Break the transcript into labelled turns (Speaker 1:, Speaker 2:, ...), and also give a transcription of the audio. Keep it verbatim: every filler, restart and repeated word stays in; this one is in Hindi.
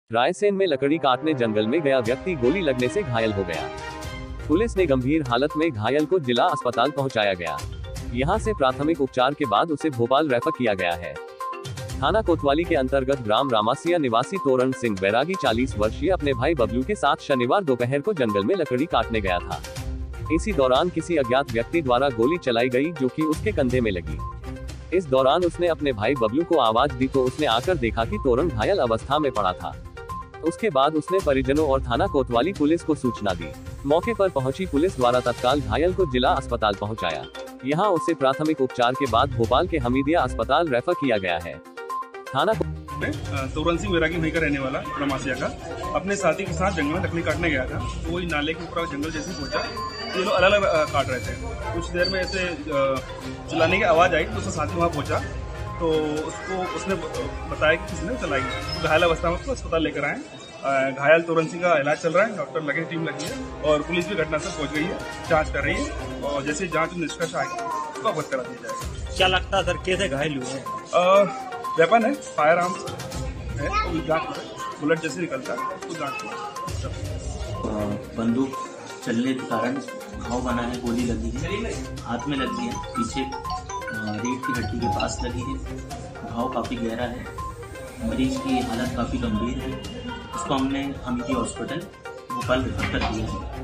Speaker 1: रायसेन में लकड़ी काटने जंगल में गया व्यक्ति गोली लगने से घायल हो गया। पुलिस ने गंभीर हालत में घायल को जिला अस्पताल पहुंचाया गया। यहां से प्राथमिक उपचार के बाद उसे भोपाल रेफर किया गया है। थाना कोतवाली के अंतर्गत ग्राम रामासिया निवासी तोरण सिंह बैरागी चालीस वर्षीय अपने भाई बबलू के साथ शनिवार दोपहर को जंगल में लकड़ी काटने गया था। इसी दौरान किसी अज्ञात व्यक्ति द्वारा गोली चलाई गई, जो कि उसके कंधे में लगी। इस दौरान उसने अपने भाई बबलू को आवाज दी तो उसने आकर देखा कि तोरण घायल अवस्था में पड़ा था। उसके बाद उसने परिजनों और थाना कोतवाली पुलिस को सूचना दी। मौके पर पहुंची पुलिस द्वारा तत्काल घायल को जिला अस्पताल पहुंचाया। यहां उसे प्राथमिक उपचार के बाद भोपाल के हमीदिया अस्पताल रेफर किया गया है। थाना
Speaker 2: तोरण सिंह बैरागी वहीं का रहने वाला रामासिया का अपने साथी के साथ जंगल में लकड़ी काटने गया था। तो वही नाले के ऊपर जंगल जैसे पहुंचा, ये लोग अलग अलग काट रहे थे। कुछ देर में ऐसे चिल्लाने की आवाज़ आई तो उसका साथी वहाँ पहुंचा, तो उसको उसने बताया कि किसी ने चलाई। तो घायल अवस्था में उसको अस्पताल लेकर आए। घायल तोरण सिंह का इलाज चल रहा है, डॉक्टर लगे, टीम लगी है और पुलिस भी घटनास्थल पहुंच गई है, जांच कर रही है और जैसे जांच में निष्कर्ष आएगा उसको अवगत करा दिया जाएगा।
Speaker 3: क्या लगता है सर, कैसे घायल हुए हैं?
Speaker 2: वेपन है, फायर आर्म्स है, तो जांच बुलेट जैसे निकलता है तो जांच।
Speaker 4: बंदूक चलने के कारण घाव बना है, गोली लगी है, हाथ में लगी है, पीछे रीढ़ की हड्डी के पास लगी है, घाव काफ़ी गहरा है। मरीज की हालत काफ़ी गंभीर है। इसको हमने हमीदिया हॉस्पिटल भोपाल रेफर कर दिया है।